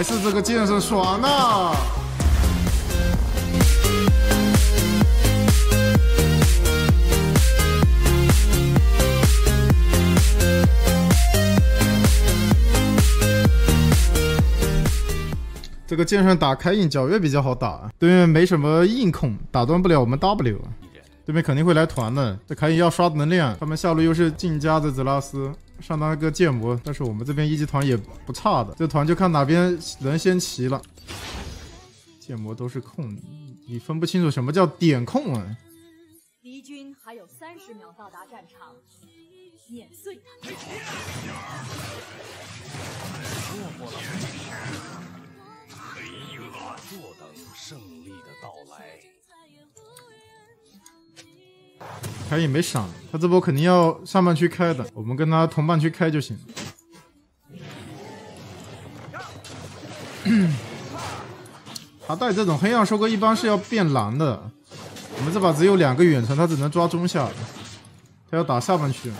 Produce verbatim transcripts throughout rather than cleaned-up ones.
还是这个剑圣爽啊！这个剑圣打开印皎月比较好打，对面没什么硬控，打断不了我们 W。对面肯定会来团的，这凯隐要刷能量，他们下路又是晋家的泽拉斯，上单个剑魔，但是我们这边一级团也不差的，这团就看哪边人先齐了。剑魔都是控，你分不清楚什么叫点控啊！ 敌军还有三十秒到达战场，碾碎他们！ 黑恶坐等胜利的到来。 凯隐没闪，他这波肯定要上半区开的，我们跟他同半区开就行。他带这种黑暗收割一般是要变蓝的，我们这把只有两个远程，他只能抓中下，他要打下半区。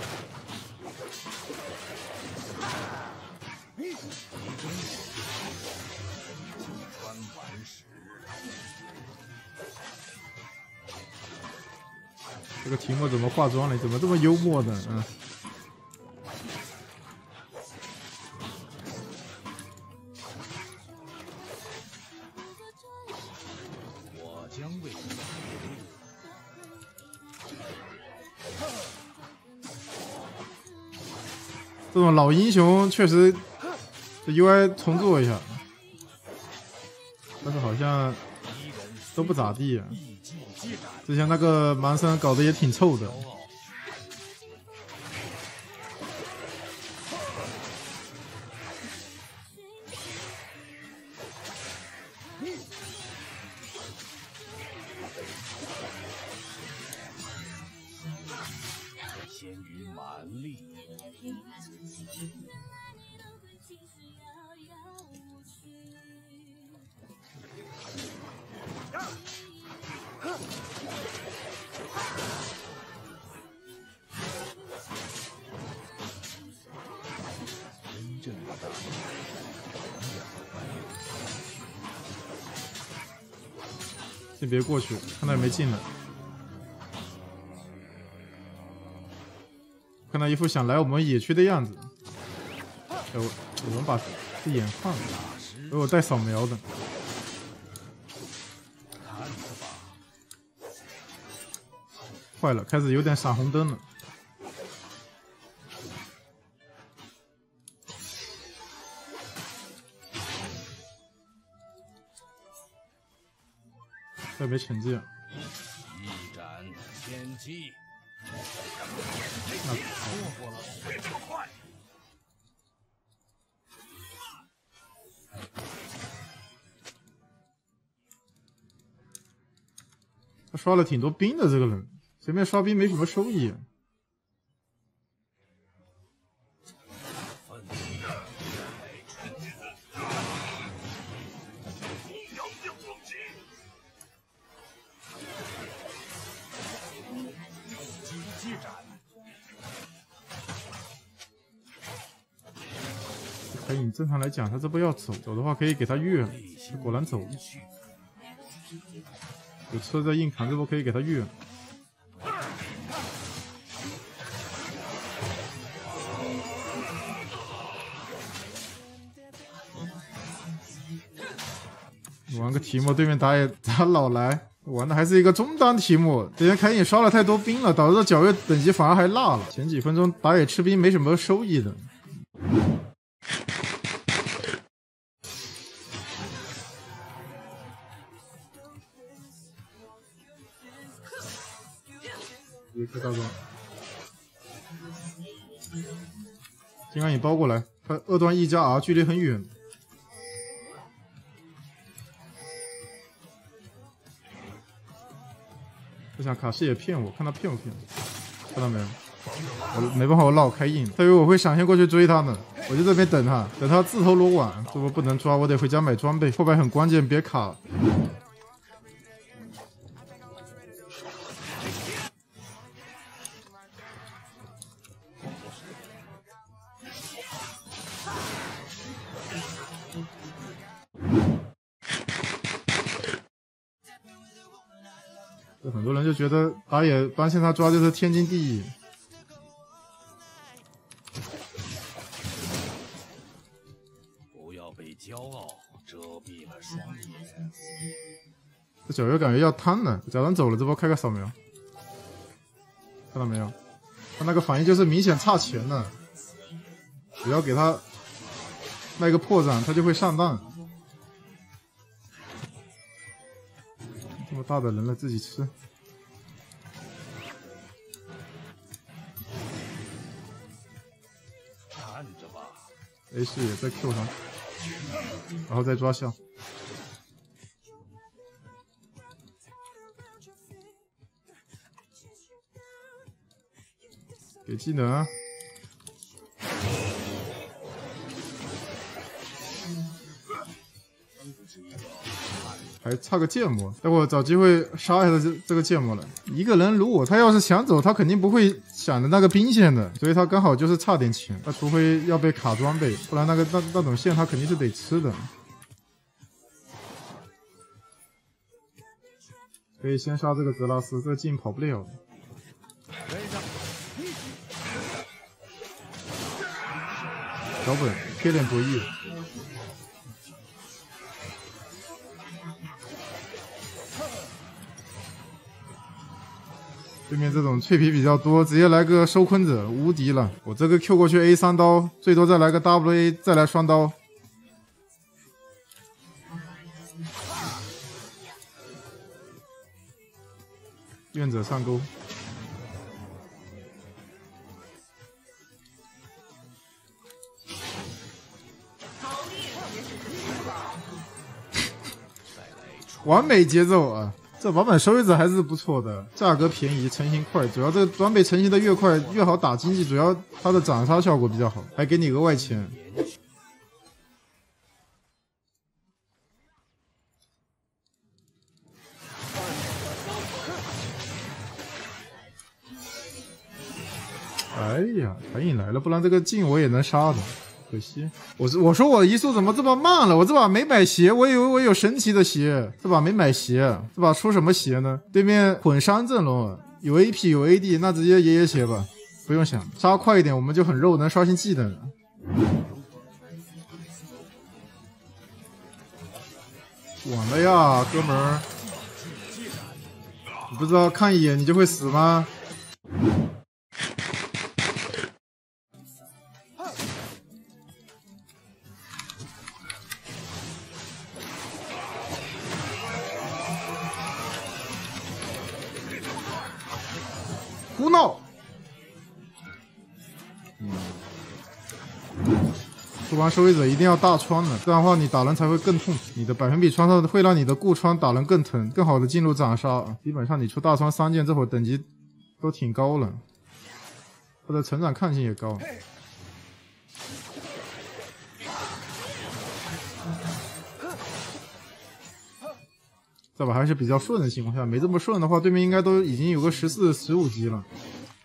这个提莫怎么化妆了？怎么这么幽默的？嗯。 我将为你这种老英雄确实，这 U I 重做一下，但是好像都不咋地啊。之前那个盲僧搞得也挺臭的。 先于蛮力。 先别过去，看他有没进来。看他一副想来我们野区的样子。哎，我我们把这眼放了，给我带扫描的。坏了，开始有点闪红灯了。这没惩戒。 一斩天机。 那错过了，这么快！ 他刷了挺多兵的，这个人前面刷兵没什么收益。凯隐正常来讲，他这波要走，走的话可以给他越了，果然走了。有车在硬扛，这波可以给他越了。玩个提莫，对面打野打老来，玩的还是一个中单提莫。之前凯隐刷了太多兵了，导致皎月等级反而还落了。前几分钟打野吃兵没什么收益的。一个大招，金刚引包过来，他二段 E 加 R 距离很远。他想卡视野骗我，看他骗不骗我，看到没有？我没办法，我绕开印，他以为我会闪现过去追他呢，我就这边等他，等他自投罗网，这波不能抓，我得回家买装备，后排很关键，别卡。 很多人就觉得打野帮线他抓就是天经地义。 不要被骄傲遮蔽了双眼。 这皎月感觉要瘫了，假装走了，这波开个扫描，看到没有？他那个反应就是明显差钱了，只要给他卖个破绽，他就会上当。这么大的人了，自己吃。 看着吧 ，A 视野再 Q 上，然后再抓象。给技能啊！还差个芥末，待会儿找机会杀一下这这个芥末了。一个人如果他要是想走，他肯定不会想着那个兵线的，所以他刚好就是差点钱。他除非要被卡装备，不然那个那那种线他肯定是得吃的。可以先杀这个泽拉斯，这个镜跑不了。小本贴脸博弈。对面这种脆皮比较多，直接来个收坤者，无敌了。我这个 Q 过去 A 三刀，最多再来个 W A， 再来双刀。愿者上钩。完美节奏啊！这版本收益值还是不错的，价格便宜，成型快。主要这个装备成型的越快越好打经济，主要它的斩杀效果比较好，还给你额外钱。哎呀，传影来了，不然这个镜我也能杀的。可惜，我是我说我移速怎么这么慢了？我这把没买鞋，我以为我有神奇的鞋，这把没买鞋，这把出什么鞋呢？对面混伤阵容，有 A P 有 A D， 那直接爷爷鞋吧，不用想，杀快一点我们就很肉，能刷新技能。晚了呀，哥们儿，你不知道看一眼你就会死吗？胡闹！嗯，出完收益者一定要大穿的，这样的话你打人才会更痛。你的百分比穿上会让你的固穿打人更疼，更好的进入斩杀。基本上你出大穿三件，这会儿等级都挺高了，它的成长抗性也高。这把还是比较顺的情况下，没这么顺的话，对面应该都已经有个十四、十五级了。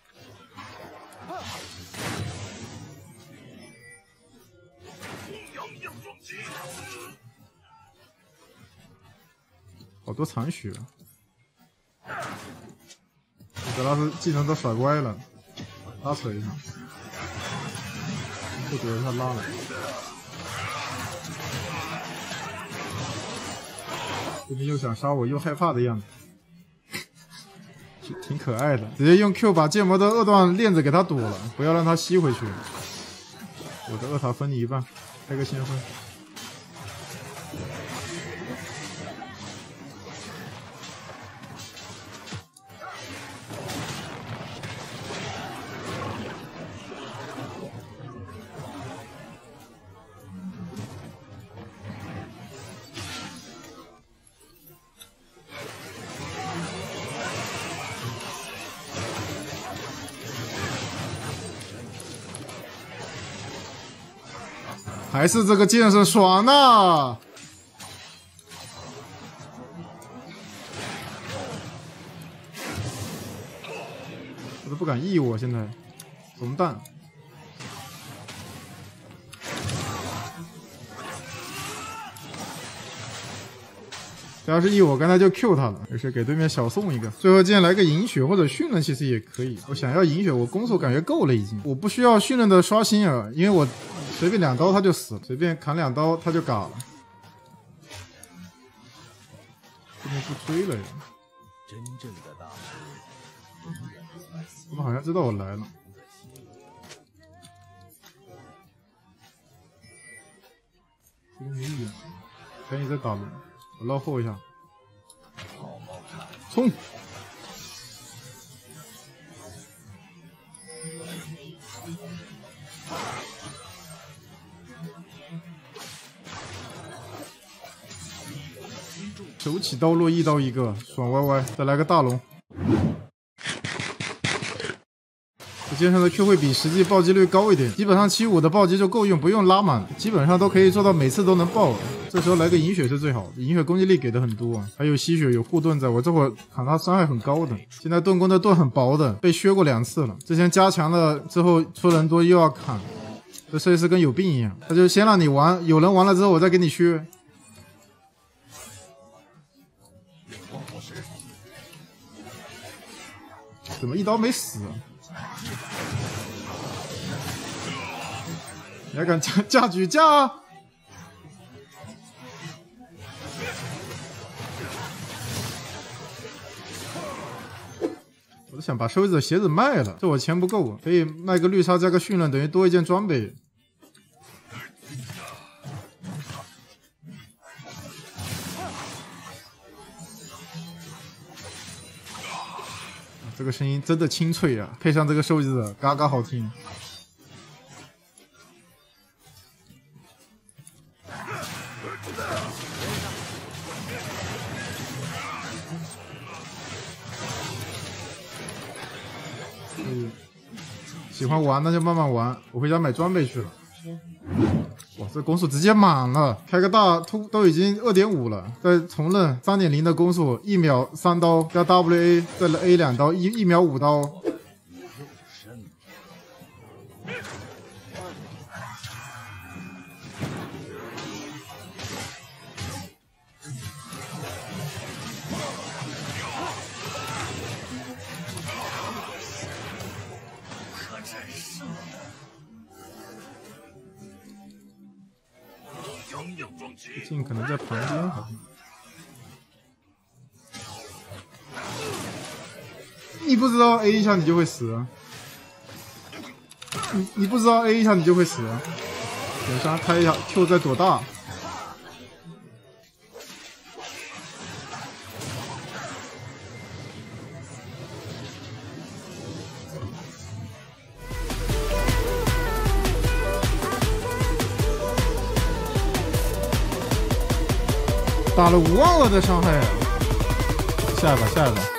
好多残血，德拉斯技能都甩歪了，拉扯一下，不觉得他拉了。对面又想杀我，又害怕的样子，挺可爱的。直接用 Q 把剑魔的二段链子给他躲了，不要让他吸回去。我的二塔分你一半，开个先锋。还是这个剑圣爽啊！我都不敢 E 我现在，怂蛋。 只要是 E 我刚才就 Q 他了，没事给对面小送一个。最后见来个银血或者驯刃其实也可以，我想要银血，我攻速感觉够了已经，我不需要驯刃的刷新啊，因为我随便两刀他就死了，随便砍两刀他就嘎了。这边不追了呀？ 真正的大师， 他们好像知道我来了。这个没远，赶紧再打龙，我绕后一下，冲！手起刀落一刀一个，爽歪歪！再来个大龙。这肩上的 Q 会比实际暴击率高一点，基本上七五的暴击就够用，不用拉满，基本上都可以做到每次都能爆。这时候来个银血是最好的，银血攻击力给的很多，还有吸血有护盾在，我这会儿砍他伤害很高的。现在盾弓的盾很薄的，被削过两次了。之前加强了之后出人多又要砍，这设计师跟有病一样，他就先让你玩，有人玩了之后我再给你削。怎么一刀没死？你还敢架架举架啊？我都想把收子的鞋子卖了，这我钱不够，可以卖个绿叉加个驯刃，等于多一件装备。这个声音真的清脆啊，配上这个收集者，嘎嘎好听。嗯，喜欢玩那就慢慢玩，我回家买装备去了。哇，这攻速直接满了，开个大突都已经 二点五 了，再重刃 三点零 的攻速，一秒三刀加 W A 再来 A 两刀，一一秒五刀。镜可能在旁边，好像。你不知道 A 一下你就会死啊！你你不知道 A 一下你就会死啊！等下开一下 Q 在多大？打了五万二的伤害啊！下一把，下一把。